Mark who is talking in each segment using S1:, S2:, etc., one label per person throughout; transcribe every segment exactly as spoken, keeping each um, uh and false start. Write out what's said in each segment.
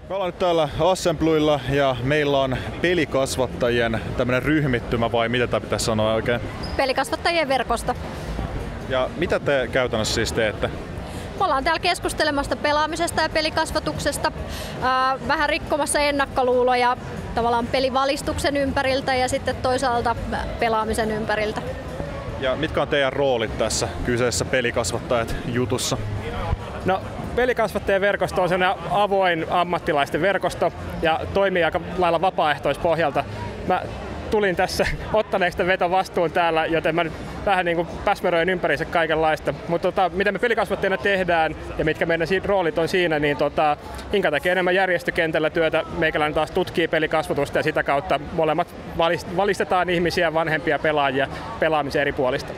S1: Me ollaan nyt täällä Assemblylla ja meillä on pelikasvattajien tämmönen ryhmittymä, vai mitä tämä pitäisi sanoa oikein?
S2: Pelikasvattajien verkosto.
S1: Ja mitä te käytännössä siis teette?
S2: Me ollaan täällä keskustelemassa pelaamisesta ja pelikasvatuksesta, äh, vähän rikkomassa ennakkoluuloja tavallaan pelivalistuksen ympäriltä ja sitten toisaalta pelaamisen ympäriltä.
S1: Ja mitkä on teidän roolit tässä kyseessä pelikasvattajat jutussa?
S3: No, pelikasvattajien verkosto on sellainen avoin ammattilaisten verkosto ja toimii aika lailla vapaaehtoispohjalta. Mä tulin tässä ottaneeksi vetovastuun täällä, joten mä nyt vähän niin kuin päsmäröin ympäriinsä kaikenlaista. Mutta tota, mitä me pelikasvattajina tehdään ja mitkä meidän roolit on siinä, niin tota, Inka tekee enemmän järjestökentällä työtä, meikäläinen taas tutkii pelikasvatusta ja sitä kautta molemmat valistetaan ihmisiä, vanhempia pelaajia pelaamisen eri puolista.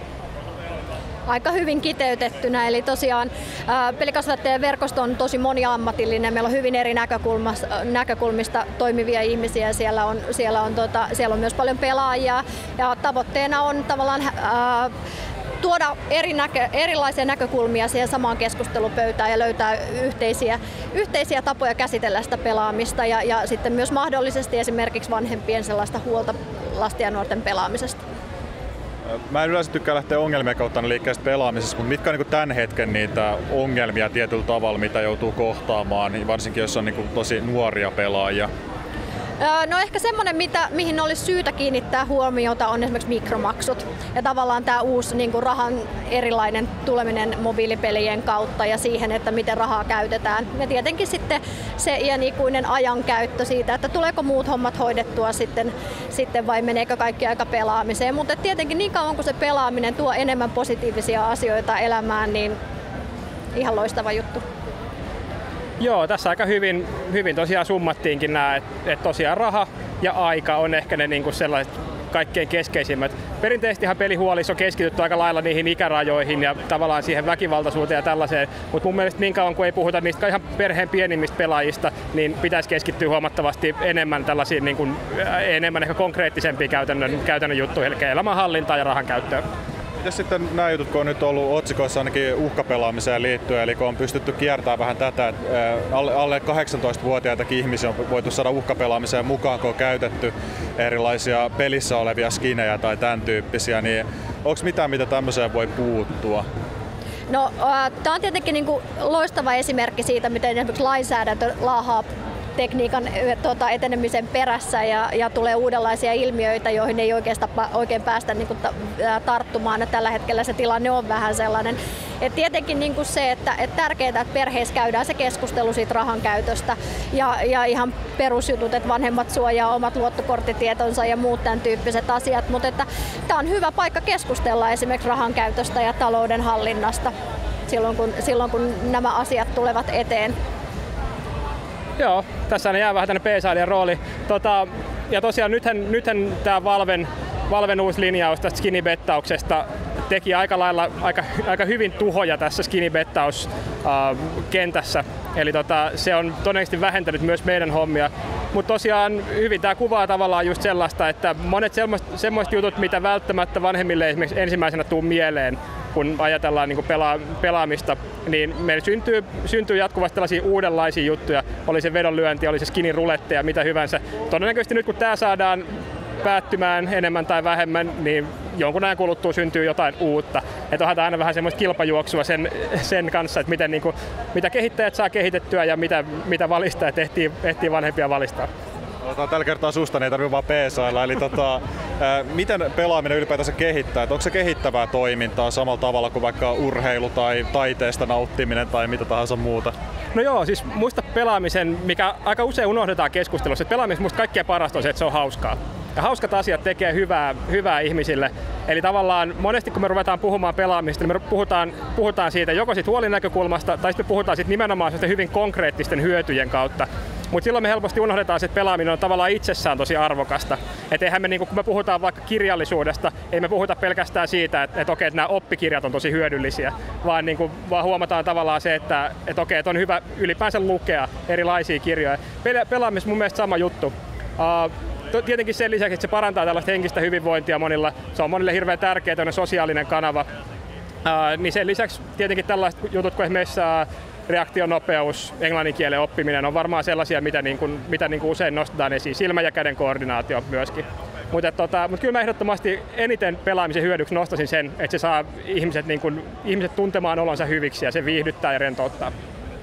S2: Aika hyvin kiteytettynä, eli tosiaan ää, pelikasvattajien verkosto on tosi moniammatillinen. Meillä on hyvin eri näkökulmista toimivia ihmisiä. Siellä on, siellä on, tota, siellä on myös paljon pelaajia ja tavoitteena on tavallaan ää, tuoda eri näkö, erilaisia näkökulmia siihen samaan keskustelupöytään ja löytää yhteisiä, yhteisiä tapoja käsitellä sitä pelaamista ja, ja sitten myös mahdollisesti esimerkiksi vanhempien sellaista huolta lasten ja nuorten pelaamisesta.
S1: Mä en yleensä tykkää lähteä ongelmien kautta liikkeelle pelaamisessa, mutta mitkä on niin tämän hetken niitä ongelmia tietyllä tavalla, mitä joutuu kohtaamaan, varsinkin jos on niin tosi nuoria pelaajia?
S2: No ehkä semmoinen, mitä, mihin olisi syytä kiinnittää huomiota, on esimerkiksi mikromaksut. Ja tavallaan tämä uusi niin kuin rahan erilainen tuleminen mobiilipelien kautta ja siihen, että miten rahaa käytetään. Ja tietenkin sitten se iänikuinen ajankäyttö siitä, että tuleeko muut hommat hoidettua sitten, sitten vai meneekö kaikki aika pelaamiseen. Mutta tietenkin niin kauan kuin se pelaaminen tuo enemmän positiivisia asioita elämään, niin ihan loistava juttu.
S3: Joo, tässä aika hyvin, hyvin tosiaan summattiinkin nämä, että et tosiaan raha ja aika on ehkä ne niinku sellaiset kaikkein keskeisimmät. Perinteisestihan pelihuolissa on keskitytty aika lailla niihin ikärajoihin ja tavallaan siihen väkivaltaisuuteen ja tällaiseen, mutta mun mielestä niin kauan kun ei puhuta niistä ihan perheen pienimmistä pelaajista, niin pitäisi keskittyä huomattavasti enemmän tällaisiin niin kuin, enemmän ehkä konkreettisempiin käytännön, käytännön juttuihin, eli elämänhallintaan ja rahan käyttöön.
S1: Mitäs sitten nämä jutut, kun on nyt ollut otsikoissa ainakin uhkapelaamiseen liittyen, eli kun on pystytty kiertämään vähän tätä, että alle kahdeksantoistavuotiaitakin ihmisiä on voitu saada uhkapelaamiseen mukaan, kun on käytetty erilaisia pelissä olevia skinejä tai tämän tyyppisiä, niin onko mitään, mitä tämmöiseen voi puuttua?
S2: No, äh, tämä on tietenkin niin kuin loistava esimerkki siitä, miten esimerkiksi lainsäädäntö laahaa tekniikan tuota, etenemisen perässä ja, ja tulee uudenlaisia ilmiöitä, joihin ei oikeastaan oikein päästä niin kuin, tarttumaan. Ja tällä hetkellä se tilanne on vähän sellainen. Et tietenkin niin kuin se, että et tärkeää, että perheessä käydään se keskustelu siitä rahan käytöstä ja, ja ihan perusjutut, että vanhemmat suojaa omat luottokorttitietonsa ja muut tämän tyyppiset asiat. Mutta tämä on hyvä paikka keskustella esimerkiksi rahan käytöstä ja talouden hallinnasta silloin, kun, silloin, kun nämä asiat tulevat eteen.
S3: Joo, tässä jää vähän tänne peesailijan rooli. Tota, ja tosiaan nythän, nythän tämä Valven, Valven uusi linjaus tästä skinny-bettauksesta teki aika lailla aika, aika hyvin tuhoja tässä skinny-bettauskentässä. Eli tota, se on todennäköisesti vähentänyt myös meidän hommia. Mutta tosiaan hyvin tämä kuvaa tavallaan just sellaista, että monet semmoiset jutut, mitä välttämättä vanhemmille esimerkiksi ensimmäisenä tuu mieleen, kun ajatellaan niin kuin pela, pelaamista, niin meillä syntyy, syntyy jatkuvasti tällaisia uudenlaisia juttuja. Oli se vedonlyönti, oli se skinin rulette ja mitä hyvänsä. Todennäköisesti nyt kun tämä saadaan päättymään enemmän tai vähemmän, niin jonkun ajan kuluttua syntyy jotain uutta. Että onhan tämä aina vähän semmoista kilpajuoksua sen, sen kanssa, että miten, niin kuin, mitä kehittäjät saa kehitettyä ja mitä, mitä valistajat ehtii, ehtii vanhempia valistaa.
S1: Otetaan tällä kertaa susta, niin ei tarvitse vaan peesailla. Eli tota, ää, miten pelaaminen ylipäätänsä kehittää? Et onko se kehittävää toimintaa samalla tavalla kuin vaikka urheilu tai taiteesta nauttiminen tai mitä tahansa muuta?
S3: No joo, siis muista pelaamisen, mikä aika usein unohdetaan keskustelussa, että pelaamisen musta kaikkein parasta on se, että se on hauskaa. Ja hauskat asiat tekee hyvää, hyvää ihmisille. Eli tavallaan monesti kun me ruvetaan puhumaan pelaamista, niin me puhutaan, puhutaan siitä joko siitä huolin näkökulmasta tai sitten me puhutaan siitä nimenomaan hyvin konkreettisten hyötyjen kautta. Mutta silloin me helposti unohdetaan, että pelaaminen on tavallaan itsessään tosi arvokasta. Et eihän me, niin kun me puhutaan vaikka kirjallisuudesta, ei me puhuta pelkästään siitä, että, että okei, että nämä oppikirjat on tosi hyödyllisiä, vaan, niin kun, vaan huomataan tavallaan se, että, että okei, että on hyvä ylipäänsä lukea erilaisia kirjoja. Pelaaminen mun mielestä sama juttu. Uh, Tietenkin sen lisäksi, että se parantaa tällaista henkistä hyvinvointia monilla. Se on monille hirveän tärkeä sosiaalinen kanava. Uh, niin sen lisäksi tietenkin tällaiset jutut kuin esimerkiksi uh, reaktionopeus, englannin kielen oppiminen on varmaan sellaisia, mitä, niin kuin, mitä niin kuin usein nostetaan esiin. Silmä- ja käden koordinaatio myöskin. Mutta tota, mut kyllä mä ehdottomasti eniten pelaamisen hyödyksi nostaisin sen, että se saa ihmiset, niin kuin, ihmiset tuntemaan olonsa hyviksi ja se viihdyttää ja rentouttaa.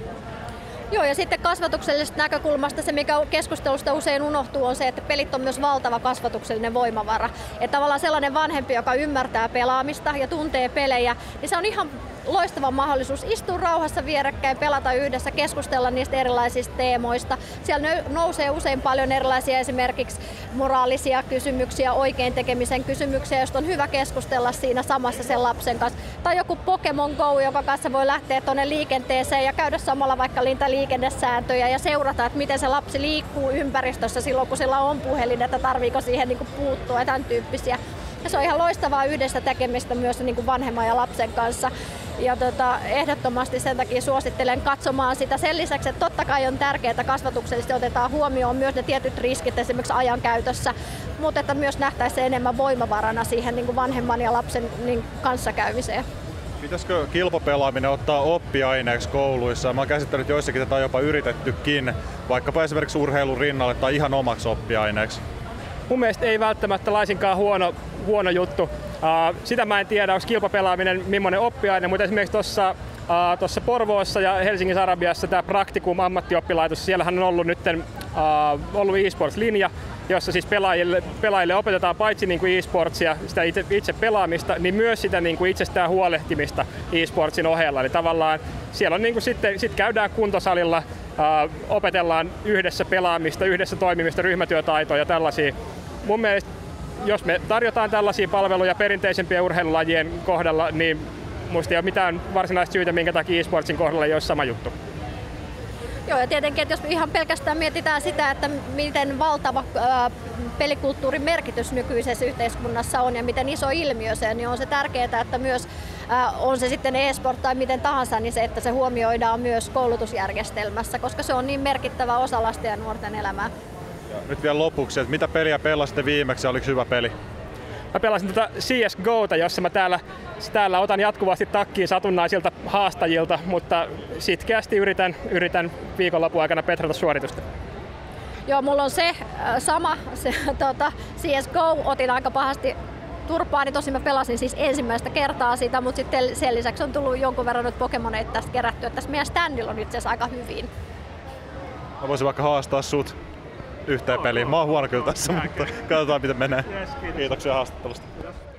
S2: Joo, ja sitten kasvatuksellisesta näkökulmasta se, mikä keskustelusta usein unohtuu, on se, että pelit on myös valtava kasvatuksellinen voimavara. Että tavallaan sellainen vanhempi, joka ymmärtää pelaamista ja tuntee pelejä, niin se on ihan loistava mahdollisuus istua rauhassa vierekkäin, pelata yhdessä, keskustella niistä erilaisista teemoista. Siellä nousee usein paljon erilaisia esimerkiksi moraalisia kysymyksiä, oikein tekemisen kysymyksiä, joista on hyvä keskustella siinä samassa sen lapsen kanssa. Tai joku Pokemon Go, joka kanssa voi lähteä tuonne liikenteeseen ja käydä samalla vaikka niitä liikennesääntöjä ja seurata, että miten se lapsi liikkuu ympäristössä silloin, kun sillä on puhelin, että tarviiko siihen niin kuin puuttua ja tämän tyyppisiä. Ja se on ihan loistavaa yhdessä tekemistä myös niin kuin vanhemman ja lapsen kanssa. Ja tota, ehdottomasti sen takia suosittelen katsomaan sitä sen lisäksi, että totta kai on tärkeää, että kasvatuksellisesti otetaan huomioon myös ne tietyt riskit esimerkiksi ajankäytössä, mutta että myös nähtäisiin enemmän voimavarana siihen niin kuin vanhemman ja lapsen niin kanssakäymiseen.
S1: Pitäisikö kilpapelaaminen ottaa oppiaineeksi kouluissa? Mä oon käsittänyt, että joissakin tätä on jopa yritettykin, vaikkapa esimerkiksi urheilun rinnalle tai ihan omaksi oppiaineeksi.
S3: Mun mielestä ei välttämättä laisinkaan huono, huono juttu. Uh, sitä mä en tiedä, onko kilpapelaaminen millainen oppiaine, mutta esimerkiksi tuossa uh, Porvoossa ja Helsingin Arabiassa tämä Praktikum ammattioppilaitos, siellähän on ollut nyt uh, ollut e-sports-linja, jossa siis pelaajille, pelaajille opetetaan paitsi niin kuin e-sportsia, sitä itse, itse pelaamista, niin myös sitä niin kuin itsestään huolehtimista e-sportsin ohella. Eli tavallaan siellä on niin kuin sitten sit käydään kuntosalilla, uh, opetellaan yhdessä pelaamista, yhdessä toimimista, ryhmätyötaitoja ja tällaisia. Mun mielestä jos me tarjotaan tällaisia palveluja perinteisempien urheilulajien kohdalla, niin musta ei ole mitään varsinaista syytä, minkä takia e-sportsin kohdalla ei ole sama juttu.
S2: Joo, ja tietenkin, että jos ihan pelkästään mietitään sitä, että miten valtava ää, pelikulttuurin merkitys nykyisessä yhteiskunnassa on ja miten iso ilmiö se on, niin on se tärkeää, että myös ää, on se sitten e-sport tai miten tahansa, niin se, että se huomioidaan myös koulutusjärjestelmässä, koska se on niin merkittävä osa lasten ja nuorten elämää.
S1: Ja nyt vielä lopuksi, että mitä peliä pelasitte viimeksi ja oliko hyvä peli?
S3: Mä pelasin tuota C S G O:ta, jossa mä täällä, täällä otan jatkuvasti takkiin satunnaisilta haastajilta, mutta sitkeästi yritän, yritän viikonlopun aikana petrata suoritusta.
S2: Joo, mulla on se äh, sama se, tota, C S G O, otin aika pahasti turpaani, tosin mä pelasin siis ensimmäistä kertaa sitä, mutta sitten sen lisäksi on tullut jonkun verran nyt Pokemoneita tästä kerättyä. Tässä meidän standilla on itse asiassa aika hyvin.
S1: Mä voisin vaikka haastaa sut yhteen peliin. Mä oon huono kyllä tässä, mutta katsotaan miten menee. Kiitoksia haastattelusta.